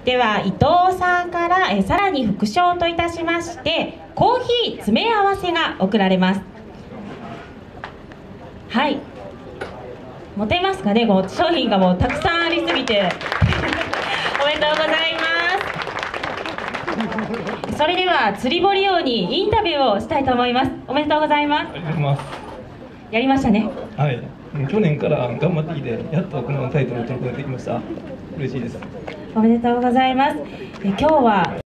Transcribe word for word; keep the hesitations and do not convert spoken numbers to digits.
では伊藤さんから、えさらに副賞といたしましてコーヒー詰め合わせが贈られます。はい、持てますかね。もう商品がもうたくさんありすぎておめでとうございます。それでは釣り堀王にインタビューをしたいと思います。おめでとうございます。 ありがとうございます。 やりましたね。 はい、去年から頑張ってきてやっとこのタイトルを取ることができました。嬉しいです。 おめでとうございます。え今日は